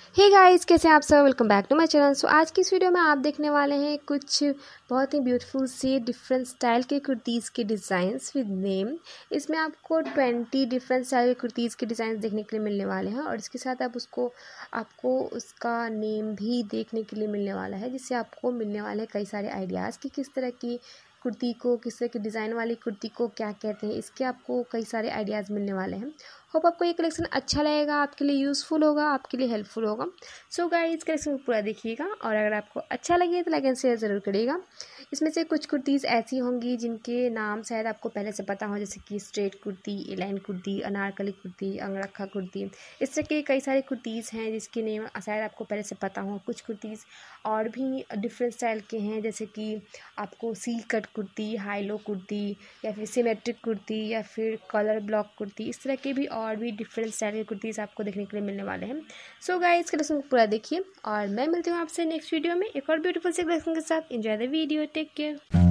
Hey guys, कैसे हैं आप सब। Welcome back to my channel. So आज की इस वीडियो में आप देखने वाले हैं कुछ बहुत ही ब्यूटीफुल से डिफरेंट स्टाइल के कुर्तीज़ के डिज़ाइंस विद नेम। इसमें आपको 20 डिफरेंट स्टाइल के कुर्तीज़ के डिज़ाइंस देखने के लिए मिलने वाले हैं और इसके साथ आपको उसका नेम भी देखने के लिए मिलने वाला है, जिससे आपको मिलने वाले हैं कई सारे आइडियाज़ कि किस तरह की कुर्ती को, किस तरह की डिज़ाइन वाली कुर्ती को क्या कहते हैं। इसके आपको कई सारे आइडियाज़ मिलने वाले हैं। होप आपको ये कलेक्शन अच्छा लगेगा, आपके लिए यूज़फुल होगा, आपके लिए हेल्पफुल होगा। सो गाइस, कलेक्शन को पूरा देखिएगा और अगर आपको अच्छा लगे तो लाइक एंड शेयर ज़रूर करिएगा। इसमें से कुछ कुर्तीज़ ऐसी होंगी जिनके नाम शायद आपको पहले से पता हो, जैसे कि स्ट्रेट कुर्ती, एलाइन कुर्ती, अनारकली कुर्ती, अंगरखा कुर्ती। इस तरह के कई सारे कुर्तीज़ हैं जिसके नेम शायद आपको पहले से पता हो। कुछ कुर्तीज़ और भी डिफरेंट स्टाइल के हैं, जैसे कि आपको C cut kurti, high low kurti, या फिर सिमेट्रिक कुर्ती, या फिर कलर ब्लॉक कुर्ती। इस तरह के भी और भी डिफरेंट स्टाइल के कुर्तीज़ आपको देखने के लिए मिलने वाले हैं। सो गाइस, कलेक्शन को पूरा देखिए और मैं मिलती हूँ आपसे नेक्स्ट वीडियो में एक और ब्यूटीफुल से कलेक्शन के साथ। Enjoy the video, take care.